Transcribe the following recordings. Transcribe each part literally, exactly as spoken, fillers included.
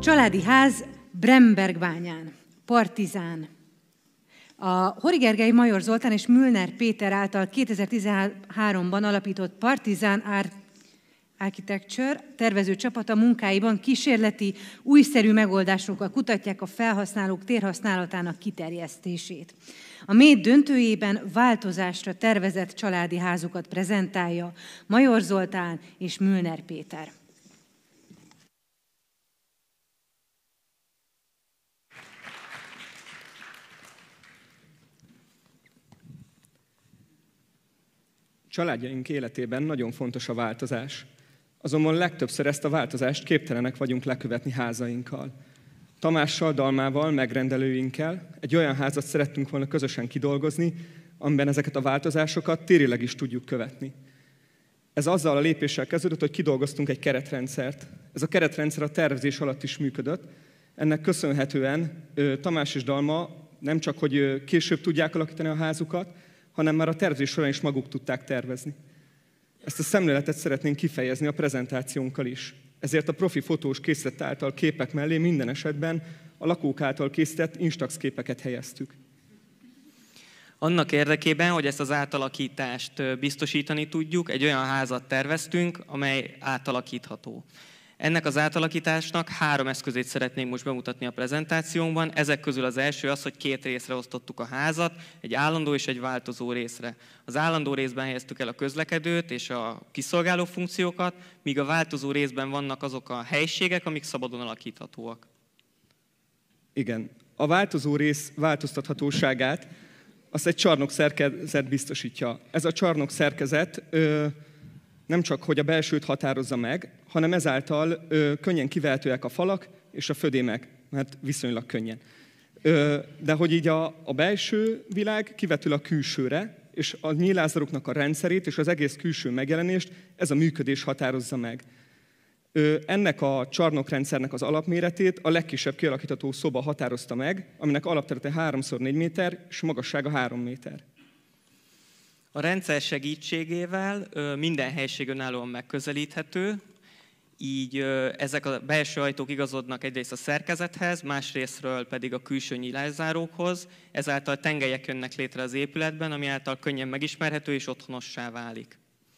Családi ház Brembergbányán, Partizán. A Hori Gergely, Major Zoltán és Müllner Péter által kétezer-tizenháromban alapított Partizán Architecture tervező csapata munkáiban kísérleti, újszerű megoldásokkal kutatják a felhasználók térhasználatának kiterjesztését. A Méd döntőjében változásra tervezett családi házukat prezentálja Major Zoltán és Müllner Péter. Családjaink életében nagyon fontos a változás. Azonban legtöbbször ezt a változást képtelenek vagyunk lekövetni házainkkal. Tamással, Dalmával, megrendelőinkkel egy olyan házat szerettünk volna közösen kidolgozni, amiben ezeket a változásokat térileg is tudjuk követni. Ez azzal a lépéssel kezdődött, hogy kidolgoztunk egy keretrendszert. Ez a keretrendszer a tervezés alatt is működött. Ennek köszönhetően Tamás és Dalma nem csak, hogy később tudják alakítani a házukat, hanem már a tervezés során is maguk tudták tervezni. Ezt a szemléletet szeretnénk kifejezni a prezentációnkkal is. Ezért a profi fotós készített által képek mellé minden esetben a lakók által készített Instax képeket helyeztük. Annak érdekében, hogy ezt az átalakítást biztosítani tudjuk, egy olyan házat terveztünk, amely átalakítható. Ennek az átalakításnak három eszközét szeretnénk most bemutatni a prezentációnkban. Ezek közül az első az, hogy két részre osztottuk a házat, egy állandó és egy változó részre. Az állandó részben helyeztük el a közlekedőt és a kiszolgáló funkciókat, míg a változó részben vannak azok a helyiségek, amik szabadon alakíthatóak. Igen. A változó rész változtathatóságát azt egy csarnok szerkezet biztosítja. Ez a csarnok szerkezet ö, nem csak, hogy a belsőt határozza meg, hanem ezáltal ö, könnyen kivehetőek a falak és a födémek, mert viszonylag könnyen. Ö, de hogy így a, a belső világ kivetül a külsőre, és a nyílázaroknak a rendszerét és az egész külső megjelenést ez a működés határozza meg. Ö, ennek a csarnokrendszernek az alapméretét a legkisebb kialakítható szoba határozta meg, aminek alapterülete három szor négy méter és magassága három méter. A rendszer segítségével minden helység önállóan megközelíthető, így ezek a belső ajtók igazodnak egyrészt a szerkezethez, másrésztről pedig a külső nyílászárókhoz, ezáltal tengelyek jönnek létre az épületben, ami által könnyen megismerhető és otthonossá válik.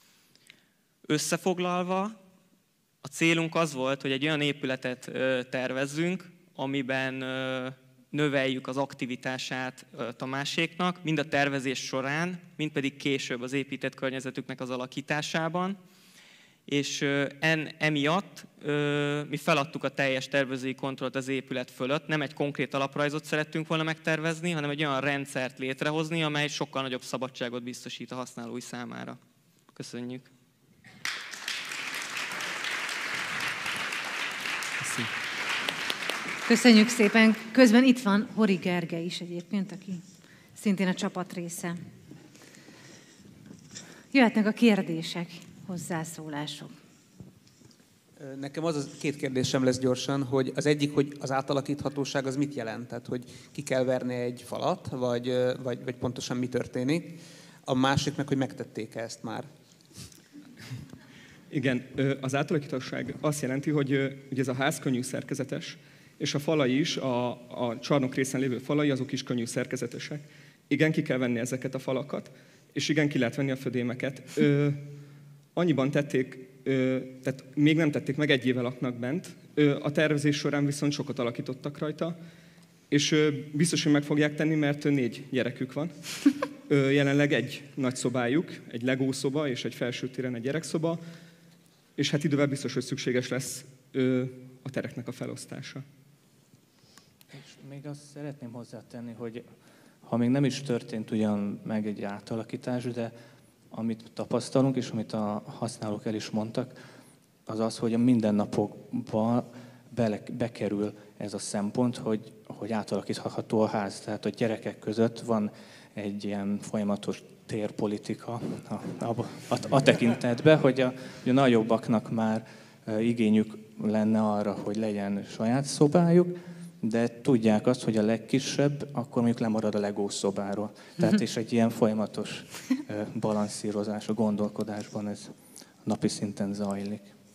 Összefoglalva, a célunk az volt, hogy egy olyan épületet tervezzünk, amiben növeljük az aktivitását Tamáséknak, mind a tervezés során, mind pedig később az épített környezetüknek az alakításában. És en, emiatt mi feladtuk a teljes tervezői kontrollt az épület fölött, nem egy konkrét alaprajzot szerettünk volna megtervezni, hanem egy olyan rendszert létrehozni, amely sokkal nagyobb szabadságot biztosít a használói számára. Köszönjük! Köszönjük. Köszönjük szépen. Közben itt van Hori Gergely is egyébként, aki szintén a csapat része. Jöhetnek a kérdések, hozzászólások. Nekem az a két kérdésem lesz gyorsan, hogy az egyik, hogy az átalakíthatóság az mit jelent? Tehát, hogy ki kell verni egy falat, vagy, vagy, vagy pontosan mi történik? A másik meg, hogy megtették-e ezt már? Igen, az átalakíthatóság azt jelenti, hogy ugye ez a ház könnyű szerkezetes, és a falai is, a, a csarnok részen lévő falai, azok is könnyű szerkezetesek. Igen, ki kell venni ezeket a falakat, és igen, ki lehet venni a födémeket. Ö, annyiban tették, ö, tehát még nem tették meg, egy éve laknak bent, ö, a tervezés során viszont sokat alakítottak rajta, és ö, biztos, hogy meg fogják tenni, mert négy gyerekük van. Ö, jelenleg egy nagy szobájuk, egy Lego szoba és egy felső téren egy gyerekszoba, és hát idővel biztos, hogy szükséges lesz ö, a tereknek a felosztása. És még azt szeretném hozzátenni, hogy ha még nem is történt ugyan meg egy átalakítás, de amit tapasztalunk, és amit a használók el is mondtak, az az, hogy a mindennapokban bele, bekerül ez a szempont, hogy, hogy átalakítható a ház. Tehát a gyerekek között van egy ilyen folyamatos térpolitika a, a, a, a tekintetben, hogy a, hogy a nagyobbaknak már igényük lenne arra, hogy legyen saját szobájuk, de tudják azt, hogy a legkisebb, akkor mondjuk lemarad a Lego szobáról. Tehát és egy ilyen folyamatos balanszírozás a gondolkodásban ez napi szinten zajlik.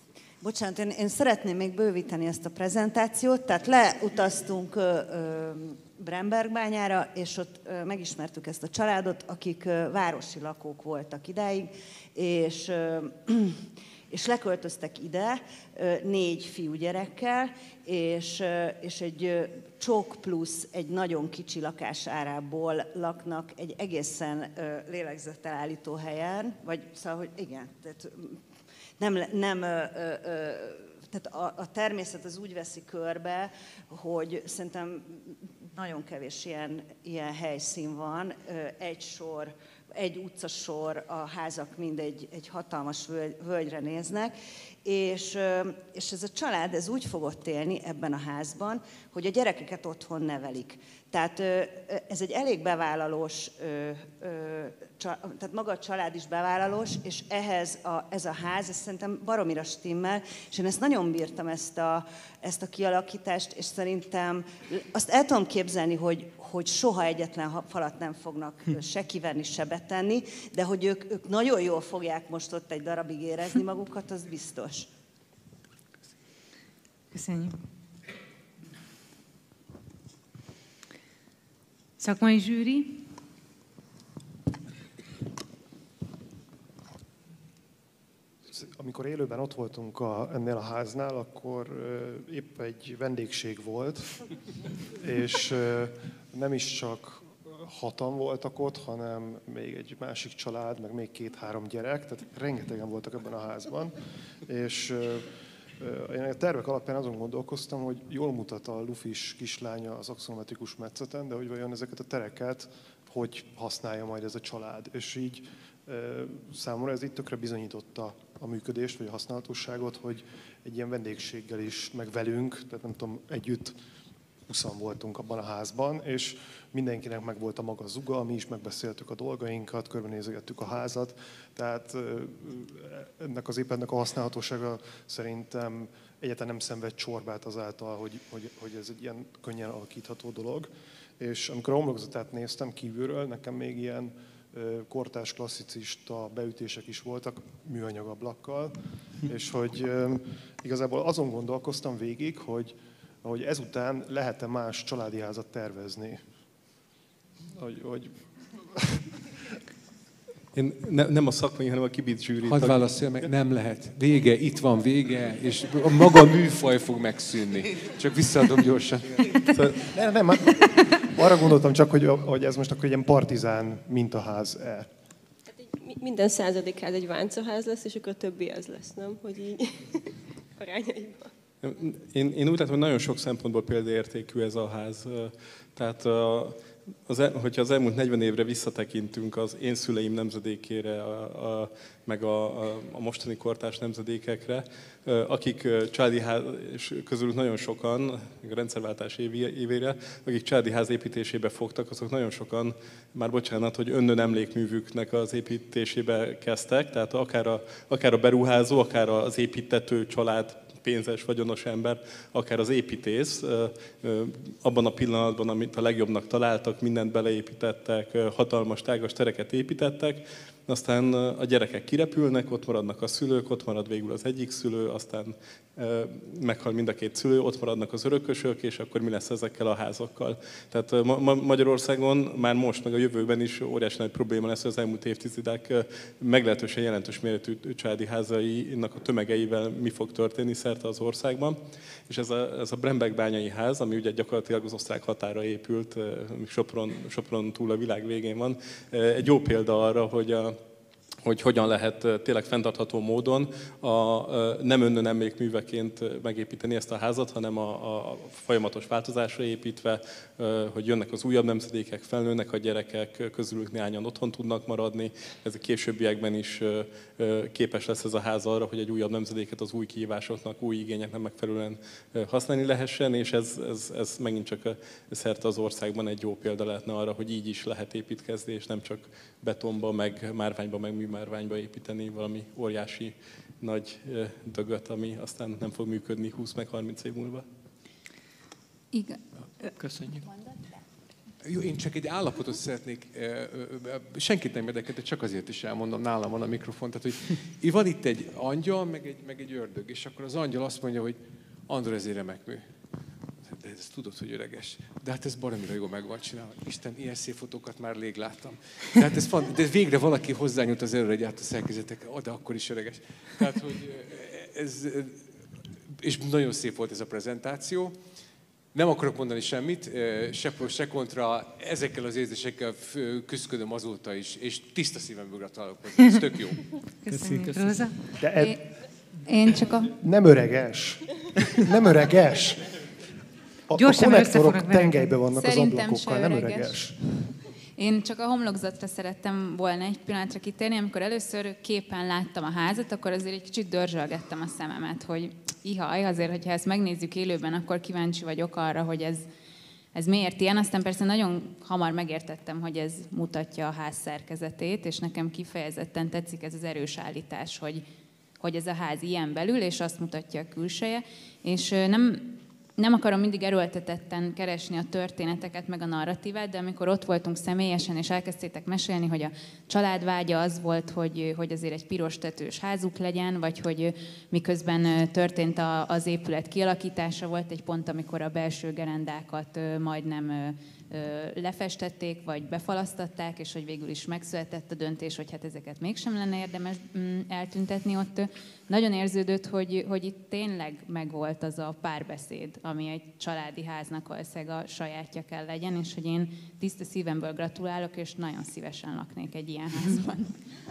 Bocsánat, én, én szeretném még bővíteni ezt a prezentációt, tehát leutaztunk ö, ö, Brembergbányára, és ott ö, megismertük ezt a családot, akik ö, városi lakók voltak idáig, és, ö, és leköltöztek ide ö, négy fiúgyerekkel, és, ö, és egy ö, csók plusz egy nagyon kicsi lakás árából laknak egy egészen ö, lélegzetelállító helyen, vagy szóval, hogy igen, tehát, Nem, nem, ö, ö, tehát a, a természet az úgy veszi körbe, hogy szerintem nagyon kevés ilyen, ilyen helyszín van. Egy sor, egy utcasor, a házak mind egy, egy hatalmas völgy, völgyre néznek, és, és ez a család ez úgy fogott élni ebben a házban, hogy a gyerekeket otthon nevelik. Tehát ez egy elég bevállalós, tehát maga a család is bevállalós, és ehhez a, ez a ház, ez szerintem baromira stimmel, és én ezt nagyon bírtam, ezt a, ezt a kialakítást, és szerintem azt el tudom képzelni, hogy, hogy soha egyetlen falat nem fognak se kiverni, se betenni, de hogy ők, ők nagyon jól fogják most ott egy darabig érezni magukat, az biztos. Köszönjük. Szakmai zsűri. Amikor élőben ott voltunk a, ennél a háznál, akkor uh, épp egy vendégség volt, és uh, nem is csak hatan voltak ott, hanem még egy másik család, meg még két-három gyerek, tehát rengetegen voltak ebben a házban, és uh, én a tervek alapján azon gondolkoztam, hogy jól mutat a lufis kislánya az axonometrikus metszeten, de hogy vajon ezeket a tereket hogy használja majd ez a család. És így számomra ez itt tökre bizonyította a működést, vagy a használhatóságot, hogy egy ilyen vendégséggel is, meg velünk, tehát nem tudom, együtt huszan voltunk abban a házban, és mindenkinek meg volt a maga zuga, mi is megbeszéltük a dolgainkat, körbenézegettük a házat, tehát ennek az épületnek a használhatósága szerintem egyáltalán nem szenved csorbát azáltal, hogy, hogy, hogy ez egy ilyen könnyen alakítható dolog. És amikor a homlokzatát néztem kívülről, nekem még ilyen kortárs, klasszicista beütések is voltak műanyag ablakkal, és hogy igazából azon gondolkoztam végig, hogy hogy ezután lehet-e más családi házat tervezni. Hogy, hogy... Én ne, nem a szakmai, hanem a kibic zsűri. Hadd válaszolja meg, nem lehet. Vége, itt van vége, és a maga műfaj fog megszűnni. Csak visszaadom gyorsan. Nem, nem, arra gondoltam csak, hogy, hogy ez most akkor ilyen partizán mintaház-e. Hát minden századik ház egy váncaház lesz, és akkor a többi az lesz, nem? Hogy így arányaiban. Én, én úgy látom, hogy nagyon sok szempontból példaértékű ez a ház. Tehát, az, hogyha az elmúlt negyven évre visszatekintünk az én szüleim nemzedékére, a, a, meg a, a mostani kortárs nemzedékekre, akik családi ház, és közülük nagyon sokan, a rendszerváltás évére, akik családi ház építésébe fogtak, azok nagyon sokan, már bocsánat, hogy önnön emlékművüknek az építésébe kezdtek, tehát akár a, akár a beruházó, akár az építető család, pénzes, vagyonos ember, akár az építész, abban a pillanatban, amit a legjobbnak találtak, mindent beleépítettek, hatalmas, tágas tereket építettek, aztán a gyerekek kirepülnek, ott maradnak a szülők, ott marad végül az egyik szülő, aztán meghal mind a két szülő, ott maradnak az örökösök, és akkor mi lesz ezekkel a házakkal. Tehát ma Magyarországon már most, meg a jövőben is óriási nagy probléma lesz, hogy az elmúlt évtizedek meglehetősen jelentős méretű családi házainak a tömegeivel mi fog történni szerte az országban. És ez a, ez a Brembergbányai ház, ami ugye gyakorlatilag az osztrák határa épült, Sopron, Sopron túl a világ végén van, egy jó példa arra, hogy a hogy hogyan lehet tényleg fenntartható módon a nem önnön emlékműveként megépíteni ezt a házat, hanem a, a folyamatos változásra építve, hogy jönnek az újabb nemzedékek, felnőnek a gyerekek, közülük néhányan otthon tudnak maradni. Ez a későbbiekben is képes lesz ez a ház arra, hogy egy újabb nemzedéket az új kihívásoknak, új igényeknek megfelelően használni lehessen, és ez, ez, ez megint csak szerte az országban egy jó példa lehetne arra, hogy így is lehet építkezni, és nem csak betonba, meg márványba, meg műmárványba építeni valami óriási nagy dögöt, ami aztán nem fog működni húsz meg harminc év múlva. Igen. Köszönjük. Jó, én csak egy állapotot szeretnék, senkit nem érdekel, de csak azért is elmondom, nálam van a mikrofon. Tehát, hogy van itt egy angyal, meg egy, meg egy ördög, és akkor az angyal azt mondja, hogy Andor, ez egy remek mű. De ezt tudod, hogy öreges. De hát ez baromira jól meg van csinálva. Isten, ilyen szép fotókat már rég láttam. De hát ez fan, de végre valaki hozzányújt az előre, hogy át a szerkezetek, de akkor is öreges. Tehát, hogy ez, és nagyon szép volt ez a prezentáció. Nem akarok mondani semmit, se pro, se kontra, ezekkel az érzésekkel küzdködöm azóta is, és tiszta szívemből gratulálok hozzá. Ez tök jó. Köszönjük, Róza. De eb... Én csak a... Nem öreges. Nem öreges. A, a konnektorok tengelybe vannak Szerintem az ablakokkal, nem öreges. öreges. Én csak a homlokzatra szerettem volna egy pillanatra kitérni. Amikor először képen láttam a házat, akkor azért egy kicsit dörzsölgettem a szememet, hogy ihaj, azért, hogyha ezt megnézzük élőben, akkor kíváncsi vagyok arra, hogy ez, ez miért ilyen. Aztán persze nagyon hamar megértettem, hogy ez mutatja a ház szerkezetét, és nekem kifejezetten tetszik ez az erős állítás, hogy, hogy ez a ház ilyen belül, és azt mutatja a külseje. És nem... Nem akarom mindig erőltetetten keresni a történeteket, meg a narratívát, de amikor ott voltunk személyesen, és elkezdtétek mesélni, hogy a családvágya az volt, hogy, hogy azért egy piros tetős házuk legyen, vagy hogy miközben történt a, az épület kialakítása, volt egy pont, amikor a belső gerendákat majdnem lefestették, vagy befalasztatták, és hogy végül is megszületett a döntés, hogy hát ezeket mégsem lenne érdemes eltüntetni ott. Nagyon érződött, hogy, hogy itt tényleg megvolt az a párbeszéd, ami egy családi háznak valószínűleg a sajátja kell legyen, és hogy én tiszta szívemből gratulálok, és nagyon szívesen laknék egy ilyen házban.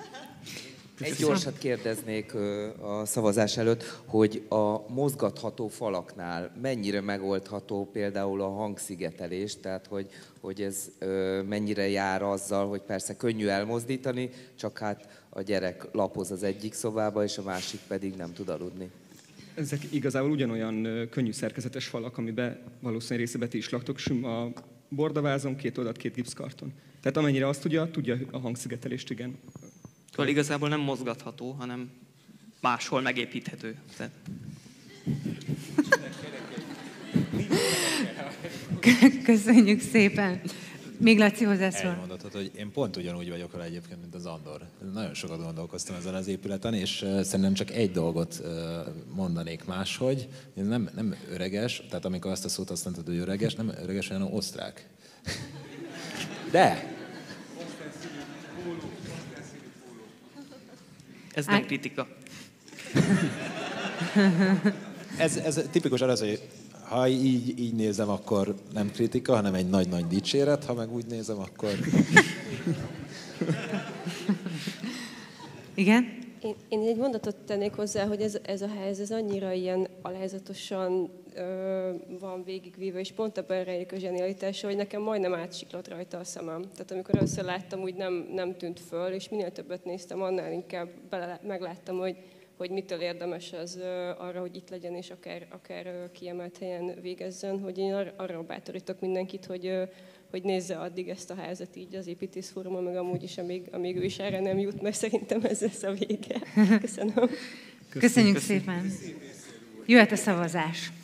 Egy gyorsat kérdeznék a szavazás előtt, hogy a mozgatható falaknál mennyire megoldható például a hangszigetelés, tehát hogy, hogy ez mennyire jár azzal, hogy persze könnyű elmozdítani, csak hát a gyerek lapoz az egyik szobába, és a másik pedig nem tud aludni. Ezek igazából ugyanolyan könnyű szerkezetes falak, amiben valószínűleg részében ti is laktok, a bordavázon, két oldalt, két gipszkarton. Tehát amennyire azt tudja, tudja a hangszigetelést, igen. Szóval igazából nem mozgatható, hanem máshol megépíthető. Tehát... Köszönjük szépen. Még Laci hozzászól. Egy mondatot, hogy én pont ugyanúgy vagyok vele egyébként, mint az Andor. Nagyon sokat gondolkoztam ezen az épületen, és szerintem csak egy dolgot mondanék máshogy. Nem, nem öreges, tehát amikor azt a szót azt mondtad, hogy öreges, nem öreges, hanem osztrák. De! Ez nem kritika. ez, ez tipikus arra, hogy ha így, így nézem, akkor nem kritika, hanem egy nagy-nagy dicséret, ha meg úgy nézem, akkor... Igen? Én, én egy mondatot tennék hozzá, hogy ez, ez a ház ez annyira ilyen alázatosan ö, van végigvíve, és pont ebben rejlik a zsenialitása, hogy nekem majdnem átsiklott rajta a szemem. Tehát amikor először láttam, úgy nem, nem tűnt föl, és minél többet néztem, annál inkább bele, megláttam, hogy, hogy mitől érdemes az ö, arra, hogy itt legyen, és akár, akár ö, kiemelt helyen végezzen, hogy én ar- arra bátorítok mindenkit, hogy ö, hogy nézze addig ezt a házat így az építészfórumon, meg amúgy is, amíg, amíg ő is erre nem jut, mert szerintem ez lesz a vége. Köszönöm. Köszönjük, Köszönjük szépen. Jöhet a szavazás.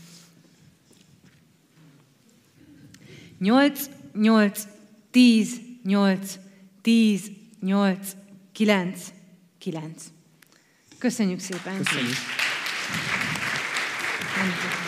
nyolc, nyolc, tíz, nyolc, tíz, nyolc, kilenc, kilenc. Köszönjük szépen. Köszönjük. Köszönjük.